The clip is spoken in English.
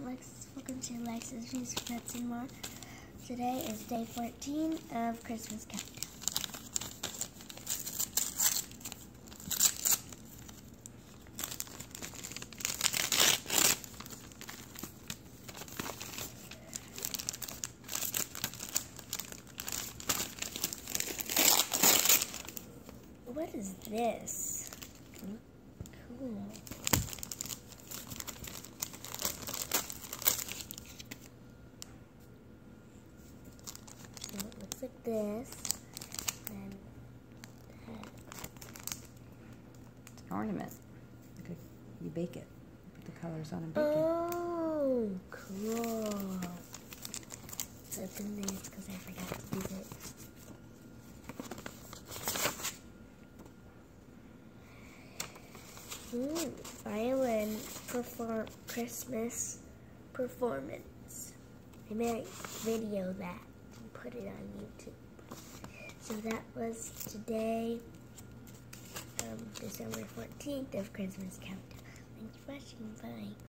Alexis. Welcome to Alexis News for Pets and More. Today is day 14 of Christmas Countdown. What is this? Cool. So it looks like this. And it's an ornament. You bake it. You put the colors on and bake it. Oh, cool. So it's in this because I forgot to use it. Violin Christmas performance. I made a video of that and put it on YouTube. So that was today, December 14th of Christmas Countdown. Thanks for watching. Bye.